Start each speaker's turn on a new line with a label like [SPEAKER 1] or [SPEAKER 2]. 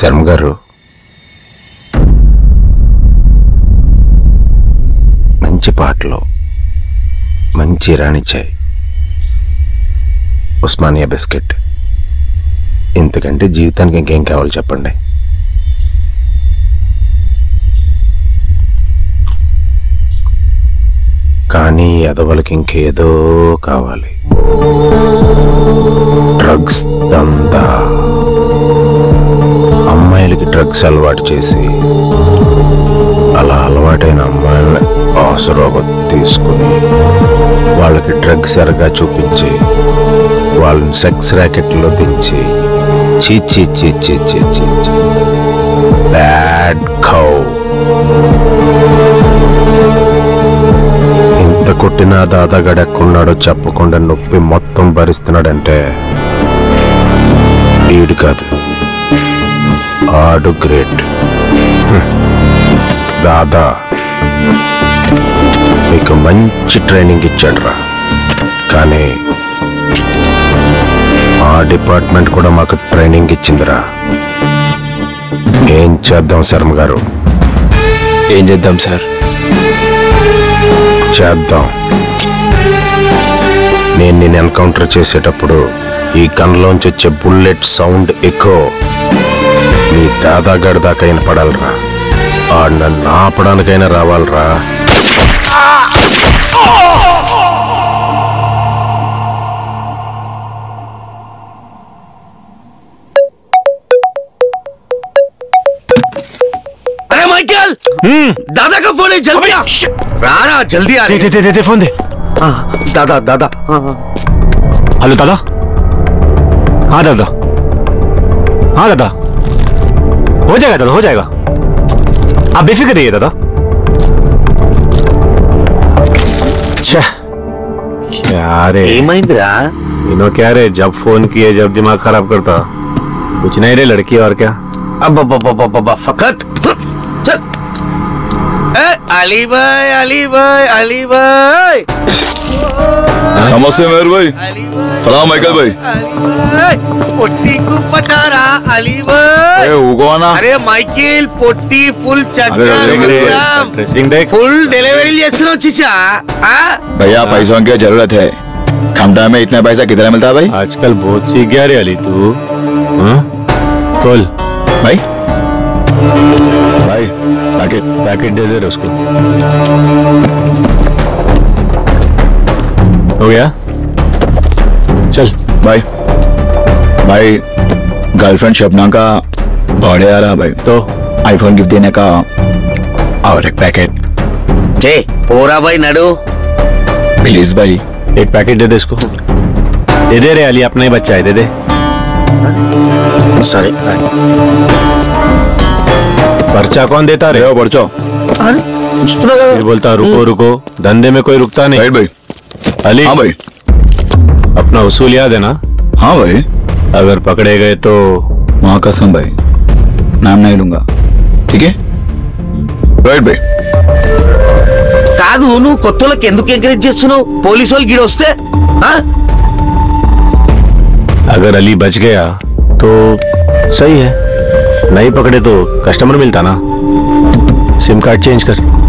[SPEAKER 1] శర్మ గారు, మంచి పాటలు, మంచి ఇరానీ చాయ్, ఉస్మానియా బిస్కెట్, ఇంతకంటే జీవితానికి ఇంకేం కావాలి చెప్పండి. కానీ ఎదవలకి ఇంకేదో కావాలి. డ్రగ్స్ దందా. అమ్మాయిలకి డ్రగ్స్ అలవాటు చేసి అలా అలవాటైన అమ్మాయిలని ఆసరాగా తీసుకుని వాళ్ళకి డ్రగ్స్ ఎరగా చూపించి వాళ్ళని సెక్స్ ర్యాకెట్లో దించి చీ బ్యాడ్ కౌ. ఇంత కొట్టినా దాదాగడెక్కున్నాడో చెప్పకుండా నొప్పి మొత్తం భరిస్తున్నాడంటే ఈడు కాదు, ఆడు గ్రేట్. దాదా మీకు మంచి ట్రైనింగ్ ఇచ్చాడురా, కానీ ఆ డిపార్ట్మెంట్ కూడా మాకు ట్రైనింగ్ ఇచ్చిందిరా. ఏం చేద్దాం శర్మ గారు?
[SPEAKER 2] ఏం చేద్దాం సార్?
[SPEAKER 1] చేద్దాం. నేను నిన్ను ఎన్కౌంటర్ చేసేటప్పుడు ఈ గన్లోంచి వచ్చే బుల్లెట్ సౌండ్ ఎకో నీ దాదాగడ దాకా వినపడాలరా. ఆడు నన్ను ఆపడానికైనా రావాలరా.
[SPEAKER 3] अरे माइकल, दादा का फोन है, जल्दी आ। राणा जल्दी आ।
[SPEAKER 2] दे फोन दे।
[SPEAKER 3] दादा दादा।
[SPEAKER 2] हेलो दादा। हाँ दादा, हाँ दादा, हो जाएगा दादा, हो जाएगा, आप बेफिक्र रहिए दादा। क्या रे
[SPEAKER 3] महिंद्रा,
[SPEAKER 2] इनो क्या रे, जब फोन किए जब दिमाग खराब करता। कुछ नहीं रे लड़की, और क्या।
[SPEAKER 3] अब फकत चल। अली भाई, अली भाई, अली भाई।
[SPEAKER 4] नमस्ते मेहर भाई। सलाम माइकल भाई।
[SPEAKER 3] पोटी को पटारा अली भाई। अरे माइकल पोटी फुल चक्कर फुल डिलीवरी చేస్తున్నావు చిచా।
[SPEAKER 4] भैया पैसों की जरूरत है, कम टाइम में इतना पैसा कितना मिलता है भाई?
[SPEAKER 2] आजकल बहुत सीख गया रे अली तू। बोल
[SPEAKER 4] भाई, भाई
[SPEAKER 2] पैकेट दे दे उसको। हो गया, चल
[SPEAKER 4] भाई। भाई गर्लफ्रेंड शबना का बर्थडे आ रहा भाई,
[SPEAKER 2] तो
[SPEAKER 4] आईफोन गिफ्ट देने का और एक पैकेट।
[SPEAKER 3] पोरा भाई नडो
[SPEAKER 4] प्लीज भाई,
[SPEAKER 2] एक पैकेट दे दे इसको। दे दे रे अली, अपना ही बच्चा है, दे दे।
[SPEAKER 3] सॉरी,
[SPEAKER 2] पर्चा कौन देता रे?
[SPEAKER 4] पर्चा
[SPEAKER 2] फिर बोलता रुको रुको, धंधे में कोई रुकता नहीं।
[SPEAKER 4] राइट भाई।
[SPEAKER 2] अली,
[SPEAKER 4] हाँ भाई।
[SPEAKER 2] अपना उसूल याद है ना?
[SPEAKER 4] हाँ भाई।
[SPEAKER 2] अगर पकड़े गए तो
[SPEAKER 4] माँ कसम भाई, नाम नहीं लूंगा, ठीक है? राइट भाई।
[SPEAKER 3] కాదు నువ్వు కొత్తలకు ఎందుకు ఎంకరేజ్ చేస్తున్నావు? పోలీసు వాళ్ళు గిడ వస్తే
[SPEAKER 2] अगर अली बच गया तो सही है, नहीं पकड़े तो कस्टमर मिलता ना। सिम कार्ड चेंज कर।